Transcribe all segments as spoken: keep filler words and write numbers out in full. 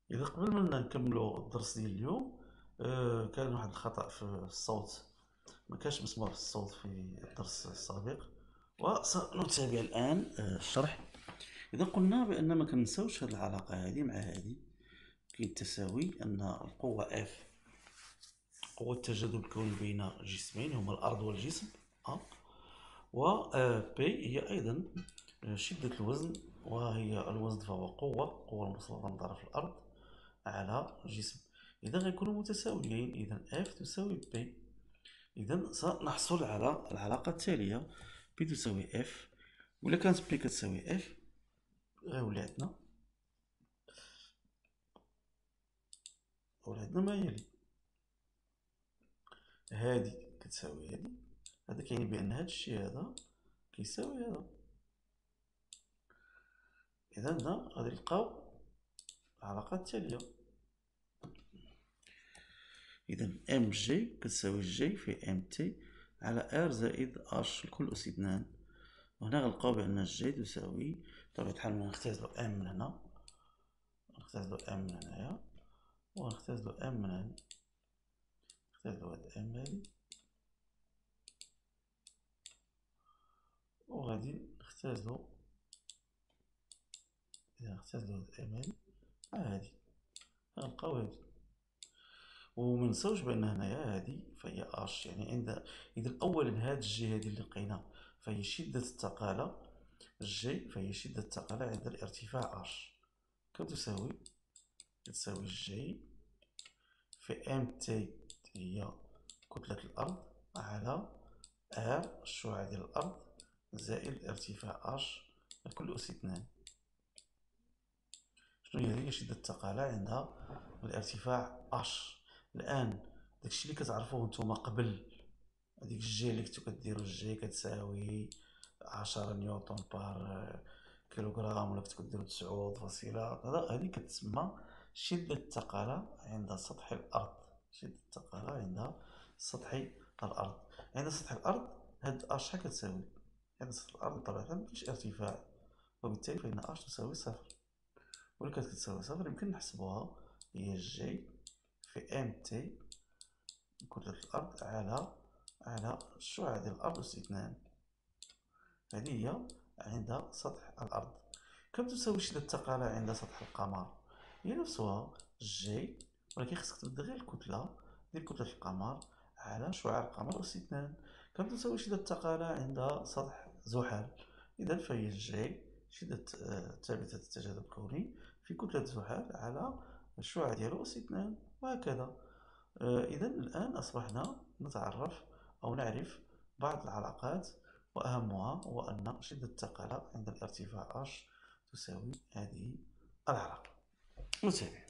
إذا قبل ما نكملو الدرس ديال اليوم، آه كان واحد الخطأ في الصوت. ما كانش مسموع في الصوت في الدرس السابق، وسنتابع الآن آه الشرح. إذا قلنا بأن ما كنساوش هذه العلاقة هذه مع هذه، كاين تساوي أن القوة F قوة التجاذب الكوني بين جسمين هما الأرض والجسم أ، و P هي أيضا شدة الوزن، وهي الوزن فهو قوة قوة المسلطة من طرف الأرض على جسم. إذا غيكونوا متساويين، إذا F تساوي P. إذا سنحصل على العلاقة التالية: P تساوي F، ولا كانت P كتساوي F غيولي عندنا غيولي عندنا ما يلي: هادي كتساوي هادي، هذا كيعني بأن هاد الشي هذا كيساوي هذا. إذا هنا غادي نلقاو العلاقة التالية: إذا ام جي كتساوي جي في ام تي على ار زائد اش الكل أس اثنان. وهنا غنلقاو بأن جي تساوي، بطبيعة الحال غنختازلو ام من هنا، غنختازلو ام من هنايا، وغنختازلو ام من هنا، نختازلو هاد ام هادي، وغادي نختازلو، إذا نختازلو هاد ام هادي ها هادي، غنلقاو هادي. ومنساوش بأن هنايا هادي فهي اش، يعني عند إذا أولا هاد الجي هادي اللي لقينا فهي شدة الثقالة، الجي فهي شدة الثقالة عند الارتفاع اش، كتساوي كتساوي جي في ام تي هي كتلة الأرض على ار الشعاع ديال الأرض زائد الارتفاع اش الكل أس اثنان. شنو هي هي شدة الثقالة عند الارتفاع اش؟ الآن داكشي اللي كتعرفوه نتوما قبل، هاديك الجي اللي كنتو كديرو الجي كتساوي عشرة نيوتن بار كيلوغرام، ولا كنتو كديرو تسعود فاصلة كذا، هادي كتسمى شدة الثقالة عند سطح الأرض. شدة الثقالة عند سطح الأرض، عند سطح الأرض هاد اش شحال كتساوي؟ عند سطح الأرض بطبيعة الحال مكاينش ارتفاع، وبالتالي فإن اش تساوي صفر. ولا كانت كتساوي صفر يمكن نحسبوها هي جي في ام تي كتلة الأرض على على الشعاع ديال الأرض أس اثنان. هذه هي عند سطح الأرض. كم تساوي شدة الثقالة عند سطح القمر؟ هي نفسها جي، ولكن خصك تبدل غير الكتلة ديال كتلة القمر على شعاع القمر أس اثنان. كم تساوي شدة الثقالة عند سطح زحل؟ إذا فهي جي شدة ثابتة التجاذب الكوني في كتلة زحل على الشعاع ديالو أس اثنان، وهكذا. إذا الآن أصبحنا نتعرف أو نعرف بعض العلاقات، وأهمها هو أن شدة الثقالة عند الارتفاع H تساوي هذه العلاقة. نتابع.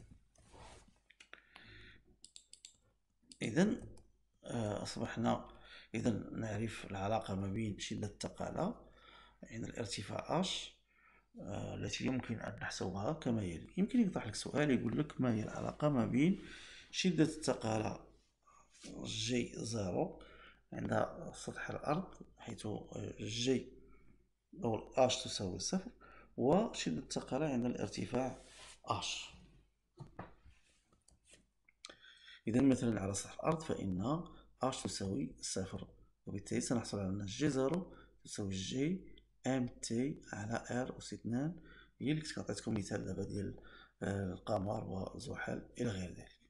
إذا أصبحنا إذا نعرف العلاقة ما بين شدة الثقالة عند الارتفاع H التي يمكن أن نحسبها كما يلي. يمكن يطرح لك سؤال يقول لك: ما هي العلاقة ما بين شدة الثقالة جي زيرو عند سطح الأرض، حيث جي أو اش تساوي صفر، وشدة الثقالة عند الارتفاع اش؟ إذا مثلا على سطح الأرض فإن اش تساوي صفر، وبالتالي سنحصل على أن جي زيرو تساوي جي ام تي على ار أس اثنان. هي اللي كنت عطيتكم مثال دابا ديال القمر وزحل إلى غير ذلك.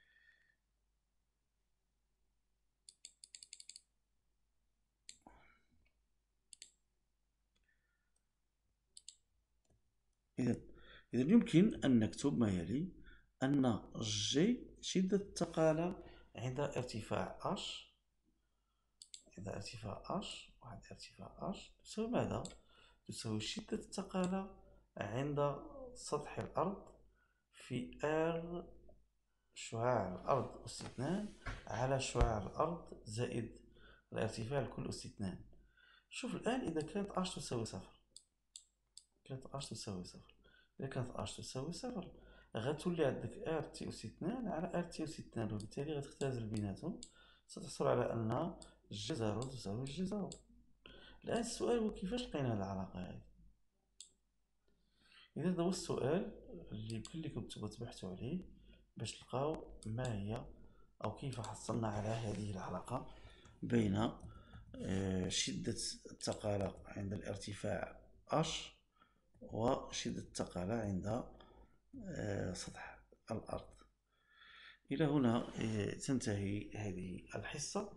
إذا إذا يمكن أن نكتب ما يلي: أن جي شدة الثقالة عند ارتفاع اش، عند ارتفاع اش واحد ارتفاع اش تساوي ماذا؟ تساوي شدة الثقالة عند سطح الأرض في ار شعاع الأرض أس اثنان على شعاع الأرض زائد الارتفاع الكل أس اثنان. شوف الآن إذا كانت اش تساوي صفر، كانت اش تساوي صفر، إذا كانت اش تساوي صفر غتولي عندك ار تي أس اثنان على ار تي أس اثنان، وبالتالي غتختزل بيناتهم، ستحصل على أن جي زيرو تساوي جي زيرو. الآن السؤال هو كيفاش لقينا هاد العلاقة هادي؟ إذا هذا هو السؤال اللي يمكن لكم تبغوا تبحثوا عليه باش تلقاو ما هي أو كيف حصلنا على هذه العلاقة بين آه، شدة الثقالة عند الارتفاع H وشدة الثقالة عند آه، سطح الأرض. إلى هنا آه، تنتهي هذه الحصة،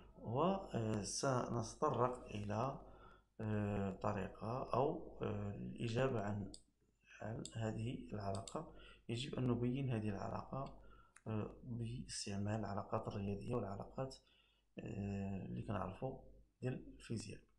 وسنتطرق إلى آه، طريقة أو آه، الإجابة عن عن هذه العلاقة. يجب أن نبين هذه العلاقة آه، باستعمال العلاقات الرياضية والعلاقات آه، اللي كنعرفو ديال الفيزياء.